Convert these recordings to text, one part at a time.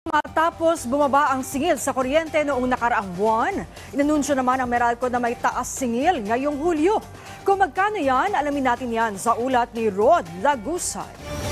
Matapos bumaba ang singil sa kuryente noong nakaraang buwan, inanunsyo naman ng Meralco na may taas singil ngayong Hulyo. Kung magkano yan, alamin natin yan sa ulat ni Rod Lagusad.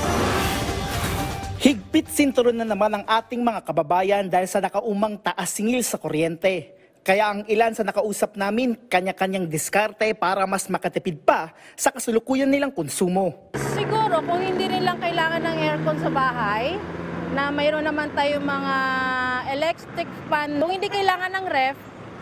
Higpit sinturon na naman ang ating mga kababayan dahil sa nakaumang taas singil sa kuryente. Kaya ang ilan sa nakausap namin, kanya-kanyang diskarte para mas makatipid pa sa kasulukuyan nilang konsumo. Siguro kung hindi rin lang kailangan ng aircon sa bahay, na mayroon naman tayong mga electric fan. Kung hindi kailangan ng ref,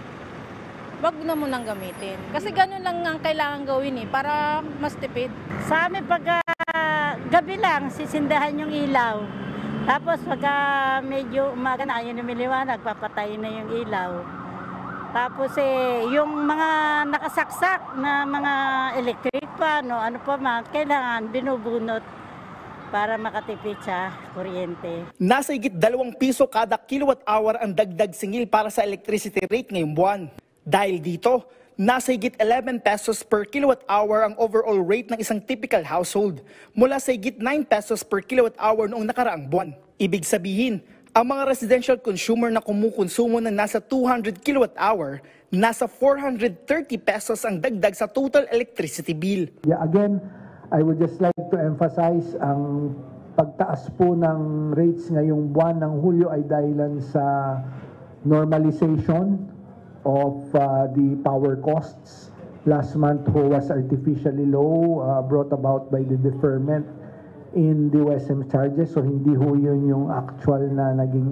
wag na munang gamitin. Kasi ganun lang ang kailangan gawin para mas tipid. Sa amin pagka gabi lang, sisindahan yung ilaw. Tapos pagka medyo umaga na, yun lumiliwanag, papatayin na yung ilaw. Tapos yung mga nakasaksak na mga electric fan, ano pa man, kailangan binubunot para makatipid sa kuryente. Nasa higit 2 piso kada kilowatt hour ang dagdag singil para sa electricity rate ngayong buwan. Dahil dito, nasa higit 11 pesos per kilowatt hour ang overall rate ng isang typical household mula sa higit 9 pesos per kilowatt hour noong nakaraang buwan. Ibig sabihin, ang mga residential consumer na kumukonsumo ng nasa 200 kilowatt hour, nasa 430 pesos ang dagdag sa total electricity bill. Yeah, again, I would just like to emphasize ang pagtaas po ng rates ngayong buwan ng Hulyo ay dahilan sa normalization of the power costs. Last month ho was artificially low, brought about by the deferment in the OSM charges. So hindi ho yun yung actual na naging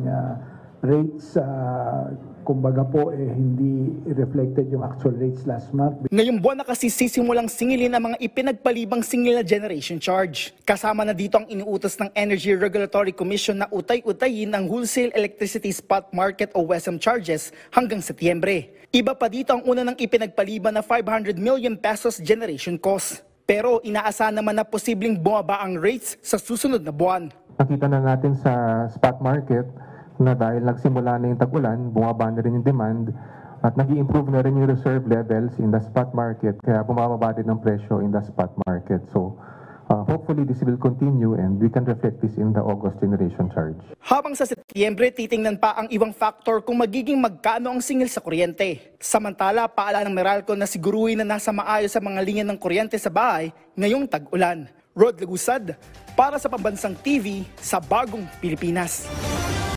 rates. Kumbaga po, hindi reflected yung actual rates last month. Ngayong buwan na kasi sisimulang singilin ang mga ipinagpalibang singil na generation charge. Kasama na dito ang iniutos ng Energy Regulatory Commission na utay-utayin ang wholesale electricity spot market o WESM charges hanggang Setyembre. Iba pa dito ang una ng ipinagpaliban na 500 million pesos generation cost. Pero inaasahan naman na posibleng bumaba ang rates sa susunod na buwan. Nakita na natin sa spot market na dahil nagsimula na yung tag-ulan, bumaba na rin yung demand at nag-i-improve na rin yung reserve levels in the spot market, kaya bumababa din ang presyo in the spot market. So hopefully this will continue and we can reflect this in the August generation charge. Habang sa Setyembre, titingnan pa ang ibang factor kung magiging magkano ang singil sa kuryente. Samantala, paalala ng Meralco na siguruhin na nasa maayos sa mga linya ng kuryente sa bahay ngayong tag-ulan. Rod Lagusad, para sa Pambansang TV sa Bagong Pilipinas.